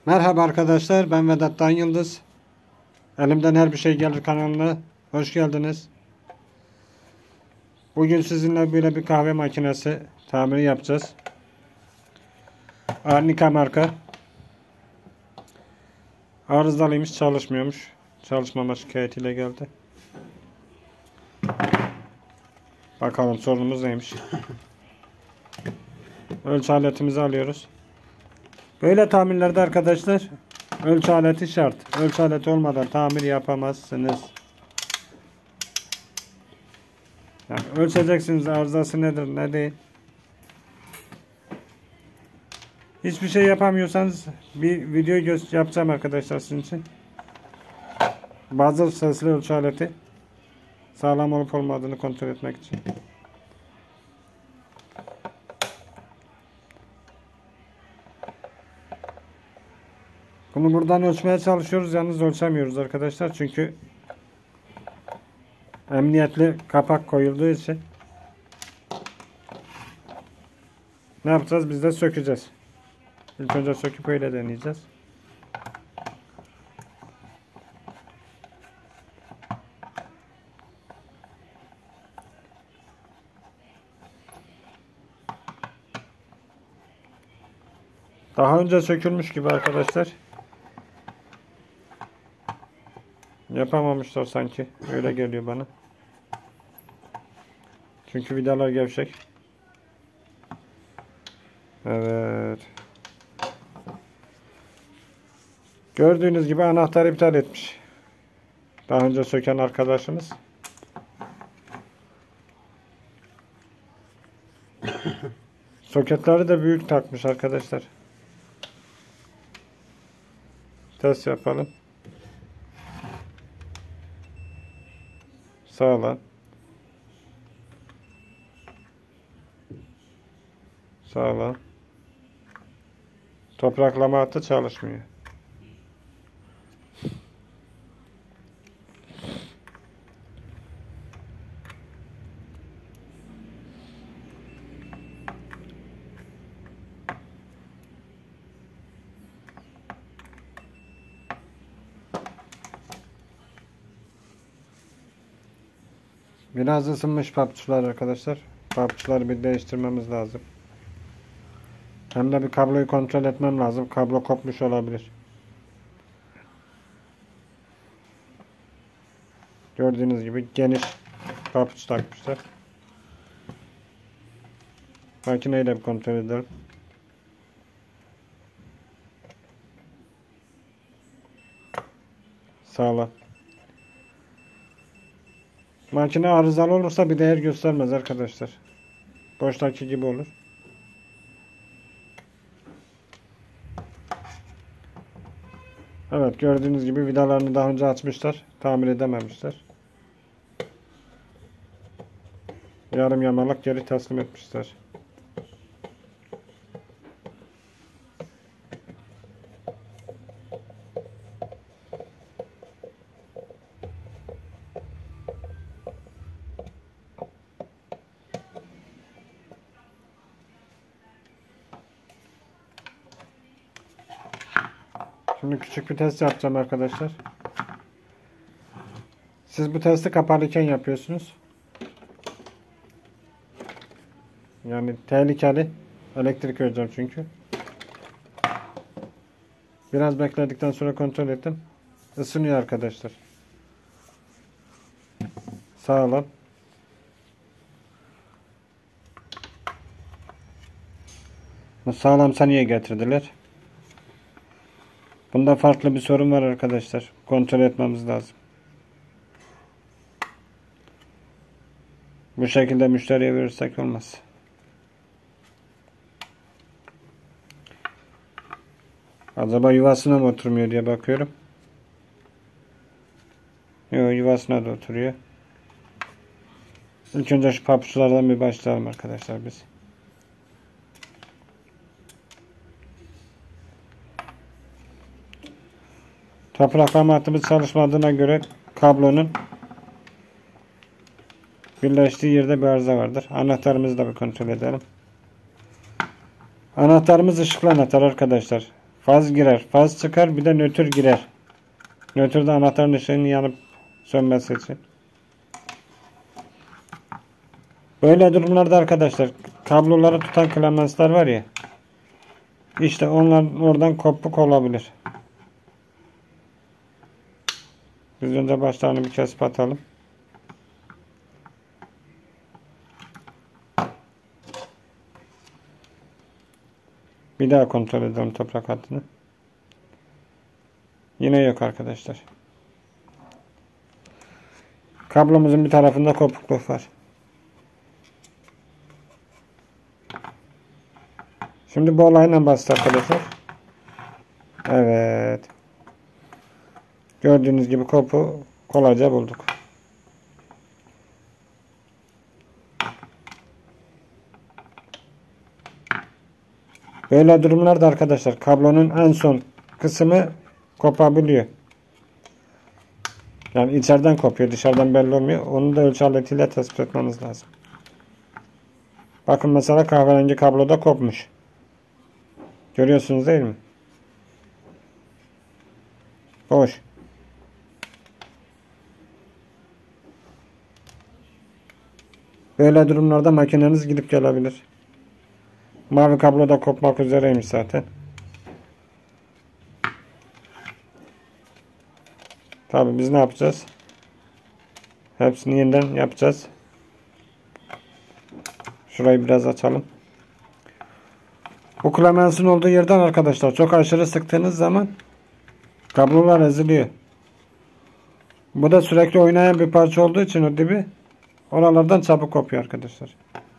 Merhaba arkadaşlar, ben Vedat Dan Yıldız. Elimden her bir şey gelir kanalına hoş geldiniz. Bugün sizinle böyle bir kahve makinesi tamiri yapacağız. Arnica marka. Arızalıymış, çalışmıyormuş. Çalışmama şikayetiyle geldi. Bakalım sorunumuz neymiş. Ölçü aletimizi alıyoruz. Böyle tamirlerde arkadaşlar ölçü aleti şart. Ölçü aleti olmadan tamir yapamazsınız. Yani ölçeceksiniz arızası nedir ne değil. Hiçbir şey yapamıyorsanız bir video yapacağım arkadaşlar sizin için. Bazı sesli ölçü aleti sağlam olup olmadığını kontrol etmek için. Bunu buradan ölçmeye çalışıyoruz. Yalnız ölçemiyoruz arkadaşlar. Çünkü emniyetli kapak koyulduğu için ne yapacağız? Biz de sökeceğiz. İlk önce söküp öyle deneyeceğiz. Daha önce sökülmüş gibi arkadaşlar. Yapamamışlar sanki. Öyle geliyor bana. Çünkü vidalar gevşek. Evet. Gördüğünüz gibi anahtarı iptal etmiş. Daha önce söken arkadaşımız. Soketleri de büyük takmış arkadaşlar. Test yapalım. Sağlam. Sağlam. Topraklama hattı çalışmıyor. Biraz ısınmış papuçlar arkadaşlar. Papuçları bir değiştirmemiz lazım. Hem de bir kabloyu kontrol etmem lazım. Kablo kopmuş olabilir. Gördüğünüz gibi geniş papuç takmışlar. Makineyle bir kontrol edelim. Sağlam. Makine arızalı olursa bir değer göstermez arkadaşlar. Boştaki gibi olur. Evet, gördüğünüz gibi vidalarını daha önce açmışlar. Tamir edememişler. Yarım yamalak geri teslim etmişler. Şimdi küçük bir test yapacağım arkadaşlar. Siz bu testi kapalıyken yapıyorsunuz. Yani tehlikeli. Elektrik öleceğim çünkü. Biraz bekledikten sonra kontrol ettim. Isınıyor arkadaşlar. Sağlam. Sağlamsa niye getirdiler? Bunda farklı bir sorun var arkadaşlar. Kontrol etmemiz lazım. Bu şekilde müşteriye verirsek olmaz. Acaba yuvasına mı oturmuyor diye bakıyorum. Yok, yuvasına da oturuyor. İlk önce şu papuçlardan bir başlayalım arkadaşlar biz. Topraklama hattımız çalışmadığına göre kablonun birleştiği yerde bir arıza vardır. Anahtarımızı da bir kontrol edelim. Anahtarımız ışıklı anahtar arkadaşlar. Faz girer. Faz çıkar. Bir de nötr girer. Nötrde anahtarın ışığının yanıp sönmesi için. Böyle durumlarda arkadaşlar kabloları tutan klemensler var ya. İşte onlar oradan kopuk olabilir. Biz önce başlarını bir kesip atalım. Bir daha kontrol edelim toprak hattını. Yine yok arkadaşlar. Kablomuzun bir tarafında kopukluk var. Şimdi bu olayla basit arkadaşlar. Evet. Gördüğünüz gibi kopu kolayca bulduk. Böyle durumlarda arkadaşlar kablonun en son kısmı kopabiliyor. Yani içeriden kopuyor, dışarıdan belli olmuyor. Onu da ölçü aletiyle tespit etmeniz lazım. Bakın mesela kahverengi kabloda kopmuş. Görüyorsunuz değil mi? Boş. Böyle durumlarda makineniz gidip gelebilir. Mavi kablo da kopmak üzereymiş zaten. Tabii biz ne yapacağız? Hepsini yeniden yapacağız. Şurayı biraz açalım. Bu klemensin olduğu yerden arkadaşlar çok aşırı sıktığınız zaman kablolar eziliyor. Bu da sürekli oynayan bir parça olduğu için o dibi oralardan çabuk kopuyor arkadaşlar.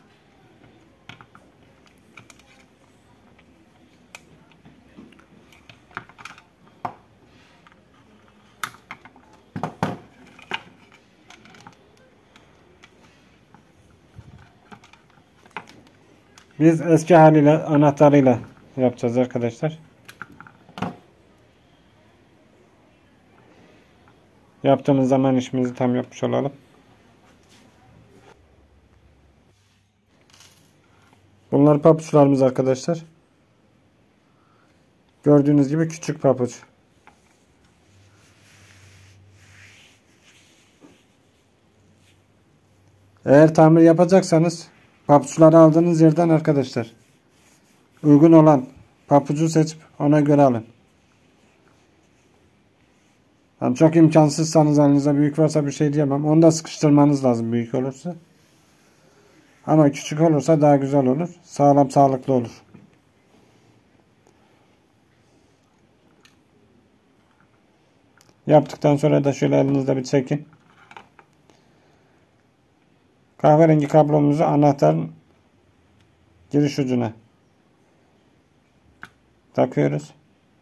Biz eski haliyle anahtarıyla yapacağız arkadaşlar. Yaptığımız zaman işimizi tam yapmış olalım. Bunlar papuçlarımız arkadaşlar. Gördüğünüz gibi küçük papuç. Eğer tamir yapacaksanız papuçları aldığınız yerden arkadaşlar uygun olan papucu seçip ona göre alın. Yani çok imkansızsanız elinizde büyük varsa bir şey diyemem. Onu da sıkıştırmanız lazım büyük olursa. Ama küçük olursa daha güzel olur. Sağlam sağlıklı olur. Yaptıktan sonra da şöyle elinizde bir çekin. Kahverengi kablomuzu anahtarın giriş ucuna takıyoruz.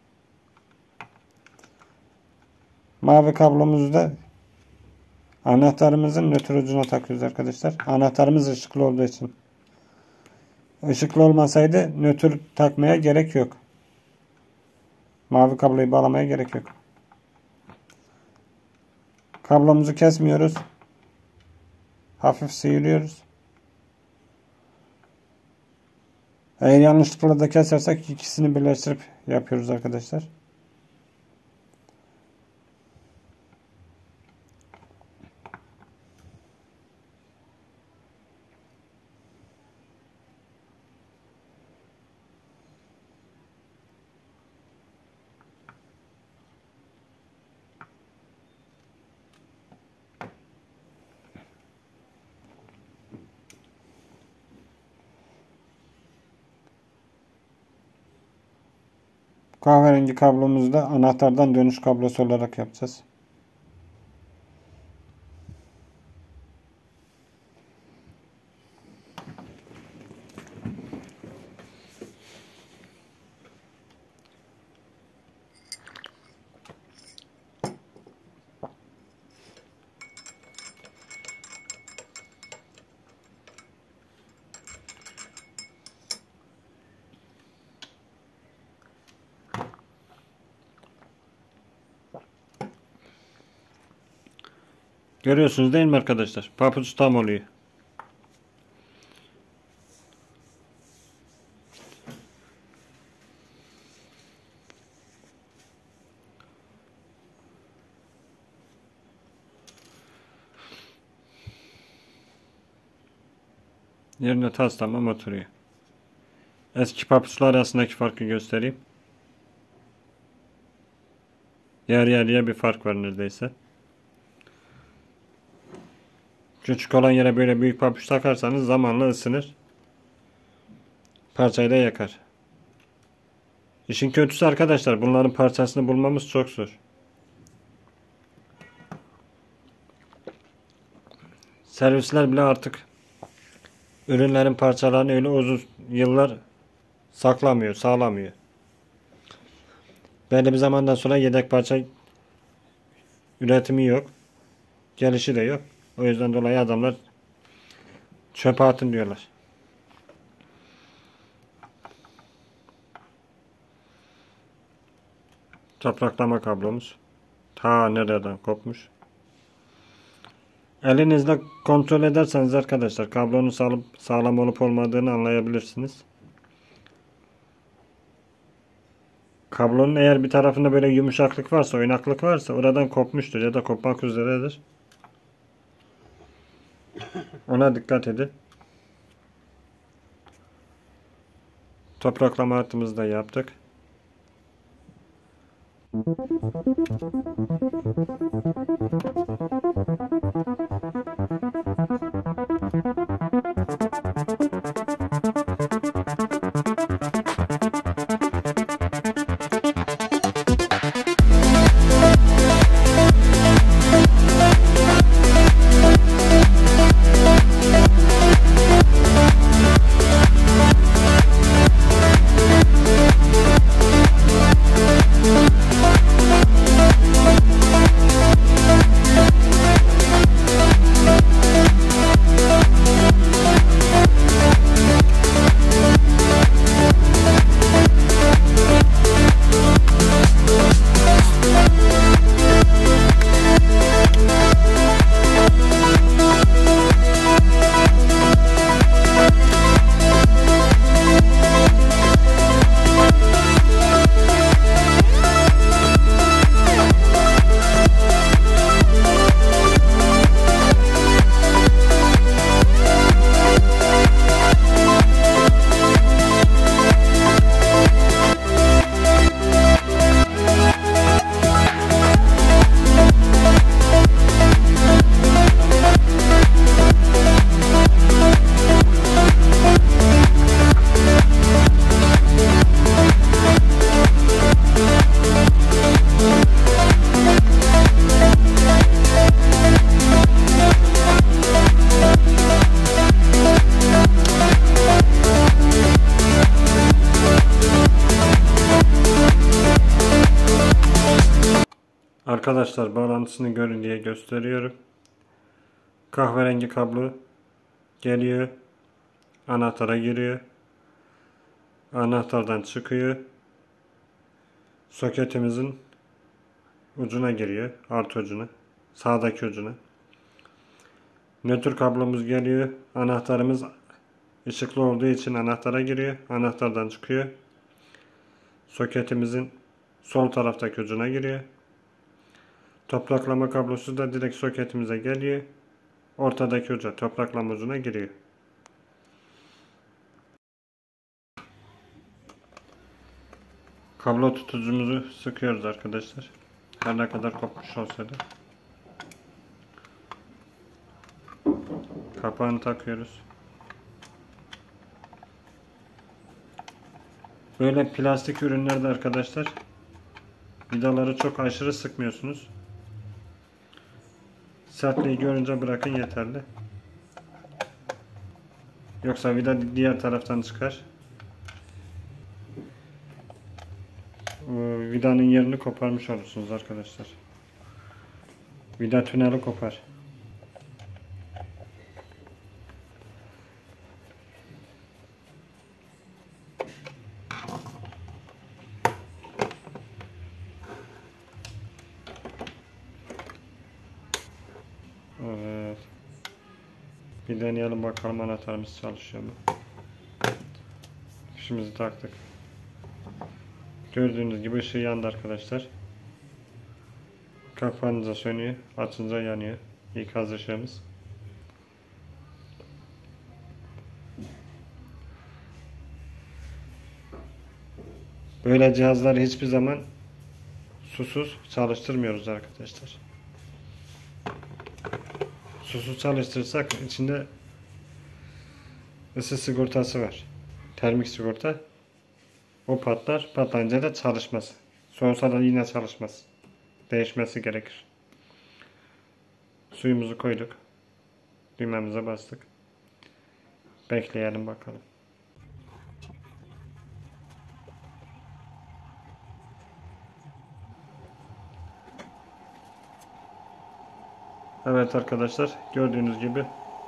Mavi kablomuzu da anahtarımızın nötr ucuna takıyoruz arkadaşlar. Anahtarımız ışıklı olduğu için. Işıklı olmasaydı nötr takmaya gerek yok. Mavi kabloyu bağlamaya gerek yok. Kablomuzu kesmiyoruz. Hafif sıyırıyoruz. Eğer yanlışlıkla da kesersek ikisini birleştirip yapıyoruz arkadaşlar. Kahverengi kablomuzu da anahtardan dönüş kablosu olarak yapacağız. Görüyorsunuz değil mi arkadaşlar? Papuç tam oluyor. Yerine tas tamam oturuyor. Eski papuçlar arasındaki farkı göstereyim. Yarı yarıya bir fark var neredeyse. Küçük olan yere böyle büyük papuç takarsanız zamanla ısınır. Parçayı da yakar. İşin kötüsü arkadaşlar, bunların parçasını bulmamız çok zor. Servisler bile artık ürünlerin parçalarını öyle uzun yıllar saklamıyor, sağlamıyor. Belli bir zamandan sonra yedek parça üretimi yok. Gelişi de yok. O yüzden dolayı adamlar çöpe atın diyorlar. Topraklama kablomuz. Ta nereden kopmuş. Elinizle kontrol ederseniz arkadaşlar kablonun sağlam olup olmadığını anlayabilirsiniz. Kablonun eğer bir tarafında böyle yumuşaklık varsa, oynaklık varsa oradan kopmuştur ya da kopmak üzeredir. Ona dikkat edin. Topraklama artımızı da yaptık. Arkadaşlar bağlantısını görün diye gösteriyorum. Kahverengi kablo geliyor. Anahtara giriyor. Anahtardan çıkıyor. Soketimizin ucuna giriyor. Artı ucuna. Sağdaki ucuna. Nötr kablomuz geliyor. Anahtarımız ışıklı olduğu için anahtara giriyor. Anahtardan çıkıyor. Soketimizin sol taraftaki ucuna giriyor. Topraklama kablosu da direkt soketimize geliyor. Ortadaki uca topraklama ucuna giriyor. Kablo tutucumuzu sıkıyoruz arkadaşlar. Her ne kadar kopmuş olsa da. Kapağını takıyoruz. Böyle plastik ürünlerde arkadaşlar vidaları çok aşırı sıkmıyorsunuz. Sertliği görünce bırakın yeterli. Yoksa vida diğer taraftan çıkar. Vidanın yerini koparmış olursunuz arkadaşlar. Vida tüneli kopar. Evet. Bir deneyelim bakalım anahtarımız çalışıyor mu? Fişimizi taktık. Gördüğünüz gibi ışığı yandı arkadaşlar. Kapağınıza sönüyor, açınca yanıyor. İkaz ışığımız. Böyle cihazları hiçbir zaman susuz çalıştırmıyoruz arkadaşlar. Susuz çalıştırırsak içinde ısı sigortası var. Termik sigorta. O patlar. Patlayınca da çalışmaz. Soğusa da yine çalışmaz. Değişmesi gerekir. Suyumuzu koyduk. Düğmemize bastık. Bekleyelim bakalım. Evet arkadaşlar, gördüğünüz gibi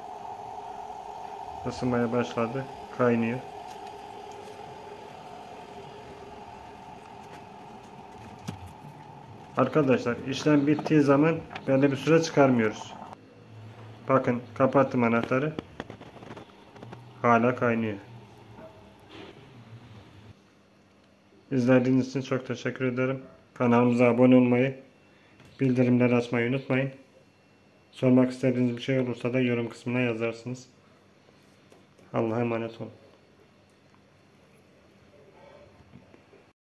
ısınmaya başladı. Kaynıyor. Arkadaşlar, işlem bittiği zaman belli bir süre çıkarmıyoruz. Bakın, kapattım anahtarı. Hala kaynıyor. İzlediğiniz için çok teşekkür ederim. Kanalımıza abone olmayı, bildirimleri açmayı unutmayın. Sormak istediğiniz bir şey olursa da yorum kısmına yazarsınız. Allah'a emanet olun.